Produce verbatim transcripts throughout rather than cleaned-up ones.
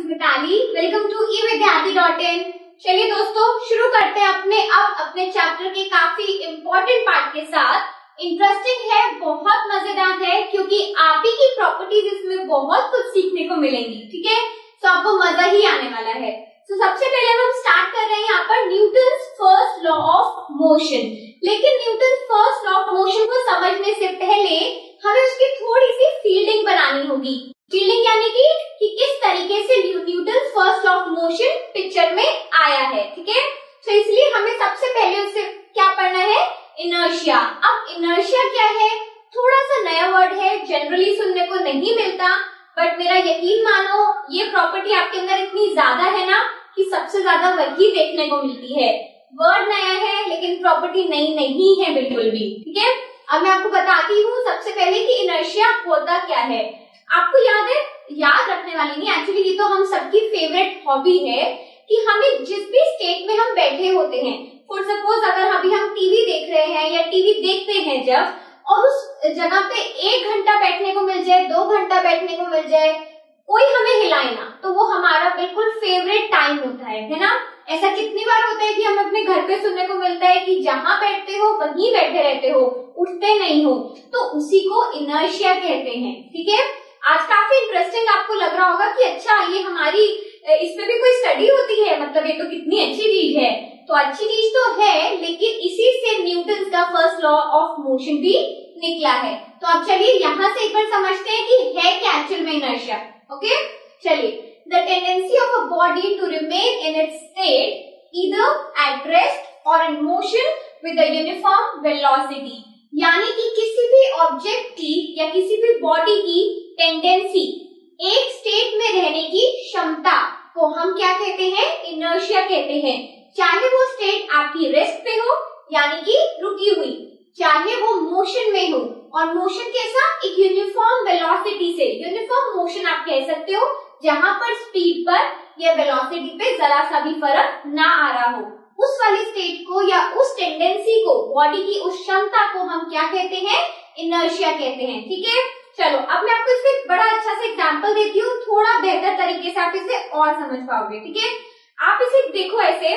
Mitali. Welcome to ई विद्यार्थी dot in. चलिए दोस्तों शुरू करते हैं अपने अब अपने चैप्टर के काफी इम्पोर्टेंट पार्ट के साथ। इंटरेस्टिंग है, बहुत मजेदार है, क्योंकि आप ही की प्रॉपर्टीज इसमें बहुत कुछ सीखने को मिलेंगी। ठीक है, तो आपको मजा ही आने वाला है। तो सबसे पहले हम स्टार्ट कर रहे हैं यहाँ पर Newton's first law of motion. लेकिन Newton's first law of motion को समझने से पहले हमें उसकी थोड़ी सी फील्डिंग बनानी होगी। फील्डिंग यानी कि, कि किस तरीके से Newton's first law of motion picture में आया है। ठीक है, तो इसलिए हमें सबसे पहले उससे क्या पढ़ना है, इनर्शिया। अब इनर्शिया क्या है, थोड़ा सा नया वर्ड है, जनरली सुनने को नहीं मिलता, बट मेरा यकीन मानो ये प्रॉपर्टी आपके अंदर इतनी ज्यादा है ना कि सबसे ज्यादा वही देखने को मिलती है। वर्ड नया है लेकिन प्रॉपर्टी नई नहीं है बिल्कुल भी। ठीक है, अब मैं आपको बताती हूँ सबसे पहले कि इनर्शिया होता क्या है। आपको याद है, याद रखने वाली नहीं, एक्चुअली ये तो हम सबकी फेवरेट हॉबी है कि हमें जिस भी स्टेट में हम बैठे होते हैं, फॉर सपोज अगर अभी हम टीवी देख रहे हैं या टीवी देखते हैं जब, और उस जगह पे एक घंटा बैठने को मिल जाए, दो घंटा बैठने को मिल जाए, कोई हमें हिलाए ना, तो वो हमारा बिल्कुल फेवरेट टाइम होता है, है ना। ऐसा कितनी बार होता है कि हम अपने घर पे सुनने को मिलता है कि जहाँ बैठते हो वहीं बैठे रहते हो, उठते नहीं हो, तो उसी को इनर्शिया कहते हैं। ठीक है, आज काफी इंटरेस्टिंग आपको लग रहा होगा कि अच्छा ये हमारी इसमें भी कोई स्टडी होती है, मतलब ये तो कितनी अच्छी चीज है। तो अच्छी चीज तो है, लेकिन इसी से न्यूटन का फर्स्ट लॉ ऑफ मोशन भी निकला है। तो अब चलिए यहाँ से एक बार समझते हैं कि है क्या एक्चुअल में इनर्शिया। ओके, चलिए, the tendency of a body to remain in its state either at rest or in motion with a uniform velocity, यानी कि किसी भी ऑब्जेक्ट की या किसी भी बॉडी की टेंडेंसी, एक स्टेट में रहने की क्षमता को हम क्या कहते हैं, इनर्शिया कहते हैं। चाहे वो स्टेट आपकी रेस्ट पे हो यानी कि रुकी हुई, चाहे वो मोशन में हो, और मोशन कैसा, एक यूनिफॉर्म वेलोसिटी से। यूनिफॉर्म मोशन आप कह सकते हो जहां पर स्पीड पर या वेलोसिटी पे जरा सा भी फर्क ना आ रहा हो, उस वाली स्टेट को या उस टेंडेंसी को, बॉडी की उस क्षमता को हम क्या कहते हैं, इनर्शिया कहते हैं। ठीक है, चलो अब मैं आपको इसका एक बड़ा अच्छा सा एग्जांपल देती हूँ, थोड़ा बेहतर तरीके से आप इसे और समझ पाओगे। ठीक है, आप इसे देखो ऐसे,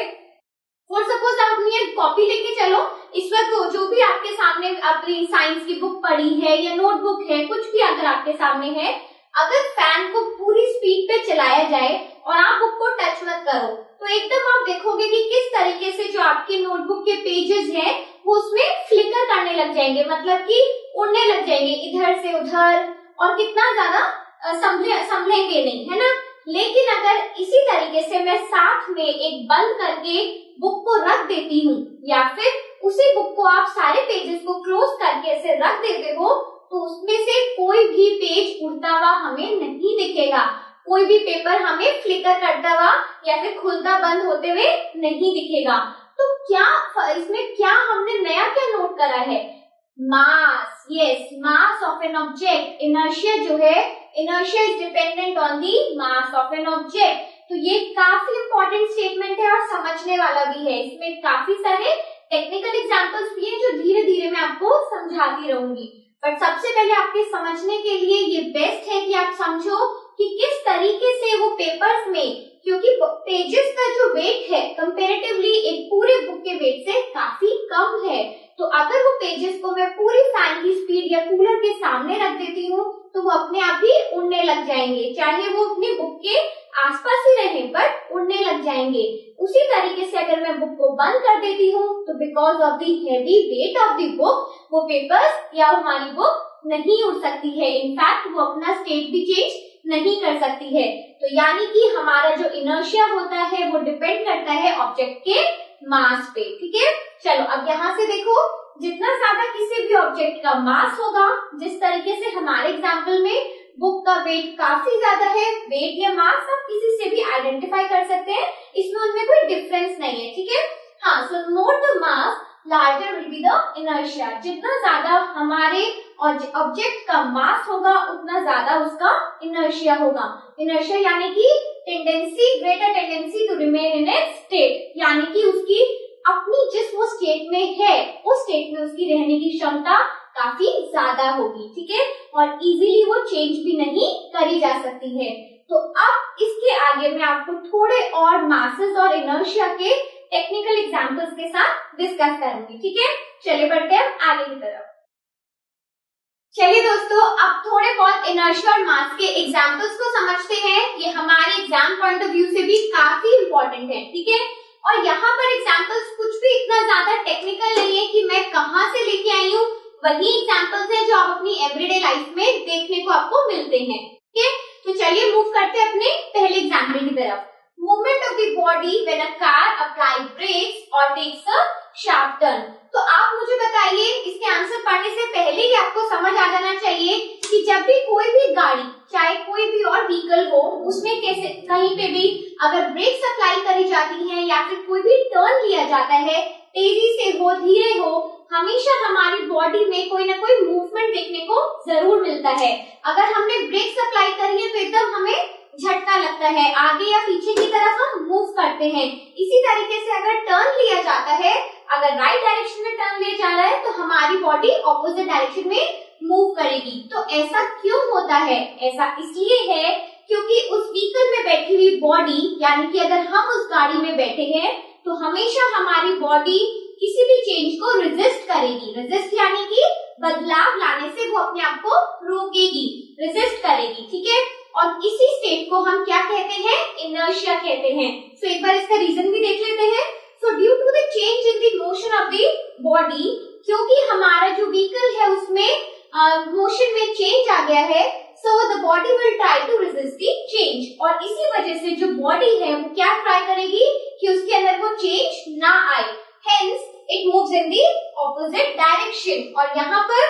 फॉर सपोज आप अपनी एक कॉपी लेके चलो, इस वक्त जो भी आपके सामने अपनी साइंस की बुक पढ़ी है या नोटबुक है, कुछ भी अगर आपके सामने है, अगर फैन को पूरी स्पीड पे चलाया जाए और आप बुक को टच मत करो, तो एकदम आप देखोगे कि किस तरीके से जो आपके नोटबुक के पेजेस हैं वो उसमें फ्लिकर करने लग जाएंगे, मतलब कि उड़ने लग जाएंगे इधर से उधर, और कितना ज्यादा संभले संभलेंगे नहीं, है ना। लेकिन अगर इसी तरीके से मैं साथ में एक बंद करके बुक को रख देती हूँ, या फिर उसी बुक को आप सारे पेजेस को क्लोज करके ऐसे रख देते हो, तो उसमें से कोई भी पेज उड़ता हुआ हमें नहीं दिखेगा, कोई भी पेपर हमें फ्लिकर करता हुआ या फिर खुलता बंद होते हुए नहीं दिखेगा। तो क्या इसमें क्या हमने नया क्या नोट करा है, mass. Yes, mass of an object. Inertia जो है, inertia is dependent on the mass of an object. तो ये काफी इंपॉर्टेंट स्टेटमेंट है और समझने वाला भी है। इसमें काफी सारे टेक्निकल एग्जांपल्स भी हैं जो धीरे धीरे मैं आपको समझाती रहूंगी, बट सबसे पहले आपके समझने के लिए ये बेस्ट है कि आप समझो कि किस तरीके से वो पेपर्स में, क्योंकि पेजेस का जो वेट है कंपैरेटिवली एक पूरे बुक के वेट से काफी कम है, तो अगर वो पेजेस को मैं पूरी फैन की स्पीड या कूलर के सामने रख देती हूँ तो वो अपने आप ही उड़ने लग जाएंगे, चाहे वो अपनी बुक के आसपास ही रहे बट उड़ने लग जाएंगे। उसी तरीके से अगर मैं बुक को बंद कर देती हूँ तो because of the heavy weight of the book वो पेपर्स या हमारी बुक नहीं उड़ सकती है, इनफैक्ट वो अपना स्टेट भी चेंज नहीं कर सकती है। तो यानी कि हमारा जो इनर्शिया होता है वो डिपेंड करता है ऑब्जेक्ट के मास पे। ठीक है, चलो अब यहाँ से देखो, जितना ज्यादा किसी भी ऑब्जेक्ट का मास होगा, जिस तरीके से हमारे एग्जाम्पल में बुक का वेट काफी ज्यादा है, वेट या मास आप किसी से भी आइडेंटिफाई कर सकते हैं, इसमें उनमें कोई डिफरेंस नहीं है। ठीक है, हाँ, so note the mass larger will be the inertia. जितना ज्यादा हमारे ऑब्जेक्ट का मास होगा उतना ज्यादा उसका इनर्शिया होगा। इनर्शिया यानी कि tendency, greater tendency to remain in a state, यानी कि उसकी अपनी जिस वो स्टेट में है उस स्टेट में उसकी रहने की क्षमता काफी ज्यादा होगी। ठीक है, और इजीली वो चेंज भी नहीं करी जा सकती है। तो अब इसके आगे मैं आपको थोड़े और मासेस और इनर्शिया के टेक्निकल एग्जांपल्स के साथ डिस्कस करूंगी, ठीक है। चलिए बढ़ते हैं आगे की तरफ। चलिए दोस्तों, अब थोड़े बहुत इनर्शिया और मास के एग्जांपल्स को समझते हैं। ये हमारे एग्जाम पॉइंट ऑफ व्यू से भी काफी इंपॉर्टेंट है, ठीक है। और यहाँ पर एग्जांपल्स कुछ भी इतना ज्यादा टेक्निकल नहीं है कि मैं कहाँ से लेके आई हूँ, वही एग्जांपल्स हैं जो आप अपनी एवरीडे लाइफ में देखने को आपको मिलते हैं, ठीक है। तो चलिए मूव करते हैं अपने पहले एग्जांपल की तरफ। Movement of the body when a car apply brakes और टेक्स अ शार्प टर्न। तो आप मुझे बताइए, इसके आंसर पढ़ने से पहले ही आपको समझ आ जाना चाहिए कि जब भी कोई भी गाड़ी, चाहे कोई भी और व्हीकल हो, उसमें कैसे कहीं पे भी अगर ब्रेक्स अप्लाई करी जाती हैं या फिर कोई भी टर्न लिया जाता है, तेजी से हो धीरे हो, हमेशा हमारी बॉडी में कोई ना कोई मूवमेंट देखने को जरूर मिलता है। अगर हमने ब्रेक्स अप्लाई करी है तो एकदम हमें झटका लगता है, आगे या पीछे की तरफ हम मूव करते हैं। इसी तरीके से अगर टर्न लिया जाता है, अगर राइट डायरेक्शन में टर्न लिया जा रहा है तो हमारी बॉडी ऑपोजिट डायरेक्शन में मूव करेगी। तो ऐसा क्यों होता है? ऐसा इसलिए है क्योंकि उस व्हीकल में बैठी हुई बॉडी, यानी कि अगर हम उस गाड़ी में बैठे हैं तो हमेशा हमारी बॉडी किसी भी चेंज को रेजिस्ट करेगी। रेजिस्ट यानी कि बदलाव लाने से वो अपने आप को रोकेगी, रेजिस्ट करेगी, ठीक है। और इसी स्टेट को हम क्या कहते हैं? इनर्शिया कहते हैं। सो so, एक बार इसका रीजन भी देख लेते हैं। So due to the change in the motion of the body, क्योंकि हमारा जो व्हीकल है उसमें मोशन uh, में चेंज आ गया है, so the body will try to resist the change. और इसी वजह से जो बॉडी है वो क्या ट्राई करेगी कि उसके अंदर वो चेंज ना आए, hence it moves in the opposite direction. और यहाँ पर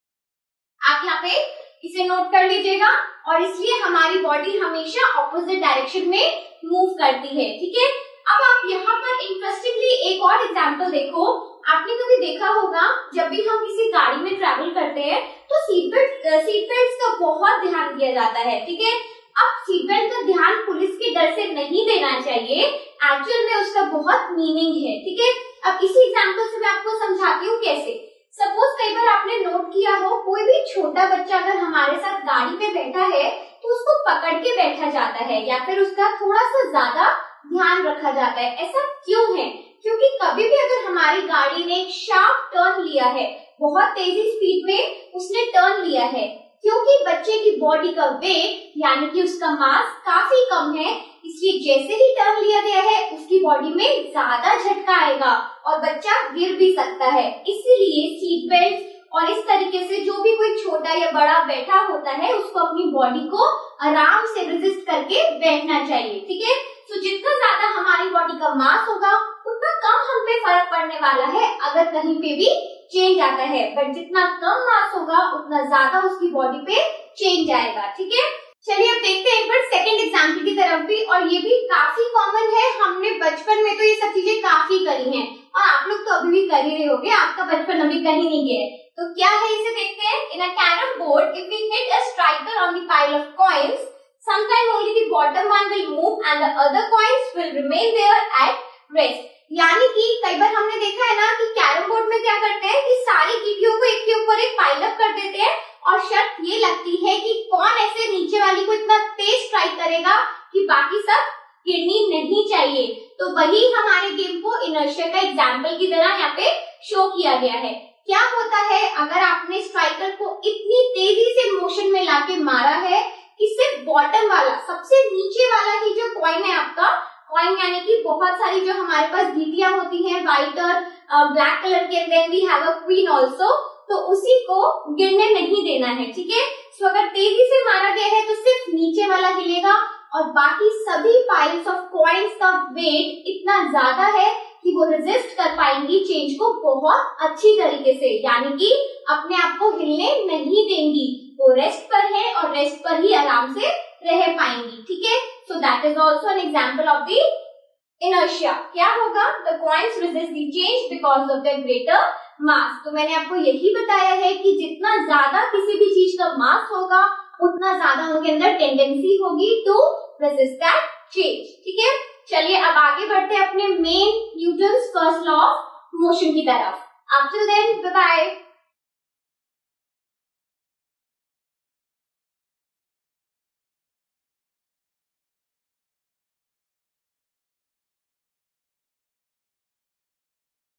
आप यहाँ पे इसे नोट कर लीजिएगा, और इसलिए हमारी बॉडी हमेशा ऑपोजिट डायरेक्शन में मूव करती है, ठीक है। अब आप यहाँ पर इंटरेस्टिंगली एक और एग्जांपल देखो। आपने कभी देखा होगा जब भी हम किसी गाड़ी में ट्रैवल करते हैं तो सीट बेल्ट सीट बेल्ट का बहुत ध्यान दिया जाता है, ठीक है। अब सीट बेल्ट का ध्यान पुलिस के डर से नहीं देना चाहिए, एक्चुअल में उसका बहुत मीनिंग है, ठीक है। अब इसी एग्जाम्पल से मैं आपको समझाती हूँ कैसे। सपोज कई बार आपने नोट किया हो, कोई भी छोटा बच्चा अगर हमारे साथ गाड़ी पे बैठा है तो उसको पकड़ के बैठा जाता है या फिर उसका थोड़ा सा ज्यादा ध्यान रखा जाता है। ऐसा क्यों है? क्योंकि कभी भी अगर हमारी गाड़ी ने एक शार्प टर्न लिया है, बहुत तेजी स्पीड में उसने टर्न लिया है, क्योंकि बच्चे की बॉडी का वेट यानी कि उसका मास काफी कम है, इसलिए जैसे ही टर्न लिया गया है उसकी बॉडी में ज्यादा झटका आएगा और बच्चा गिर भी सकता है। इसीलिए सीट बेल्ट और इस तरीके से जो भी कोई छोटा या बड़ा बैठा होता है उसको अपनी बॉडी को आराम से रेजिस्ट करके बैठना चाहिए, ठीक है। तो जितना ज्यादा हमारी बॉडी का मास होगा उतना कम हम पे फर्क पड़ने वाला है अगर कहीं पे भी चेंज आता है, बट जितना कम मास होगा उतना ज्यादा उसकी बॉडी पे चेंज आएगा, ठीक है। चलिए अब देखते हैं एक बार सेकंड एग्जाम्पल की तरफ भी, और ये भी काफी कॉमन है। हमने बचपन में तो ये सब चीजें काफी करी हैं और आप लोग तो अभी भी कर ही रहे होंगे, आपका बचपन अभी कहीं नहीं गया है। तो क्या है इसे देखते हैं। In a carrom board if we hit a striker on the pile of coins, sometime only the bottom one will move and the other coins will remain there at rest। यानी कि कई बार हमने देखा है ना कि कैरम बोर्ड में क्या करते हैं कि सारी गीटियों को एक के ऊपर एक पाइल अप कर देते हैं और शर्त ये लगती है कि कौन ऐसे नीचे वाली को इतना तेज स्ट्राइक करेगा कि बाकी सब गिरनी नहीं चाहिए। तो वही हमारे गेम को इनर्शिया का एग्जाम्पल की तरह यहाँ पे शो किया गया है। क्या होता है अगर आपने स्ट्राइकर को इतनी तेजी से मोशन में लाके मारा है कि सिर्फ बॉटम वाला, सबसे नीचे वाला ही जो कॉइन है आपका, कॉइन यानी कि बहुत सारी जो हमारे पास गीटियां होती हैं व्हाइट और ब्लैक कलर के, then we have a queen also, तो उसी को गिरने नहीं देना है, ठीक है। सो अगर तेजी से मारा गया है तो सिर्फ नीचे वाला हिलेगा और बाकी सभी पाइल्स ऑफ कॉइन्स का वेट इतना ज्यादा है कि वो रेजिस्ट कर पाएंगी चेंज को बहुत अच्छी तरीके से, यानी कि अपने आप को हिलने नहीं देंगी, वो रेस्ट पर है और रेस्ट पर ही आराम से रह पाएंगी, ठीक है। So that is also an example of the inertia. क्या होगा? The coins resist the change because of the greater mass. तो मैंने आपको यही बताया है कि जितना ज्यादा किसी भी चीज का मास होगा उतना ज्यादा उनके अंदर टेंडेंसी होगी टू रेजिस्ट दैट चेंज, ठीक है। चलिए अब आगे बढ़ते हैं अपने main Newton's first law of motion की तरफ। Up till then bye bye.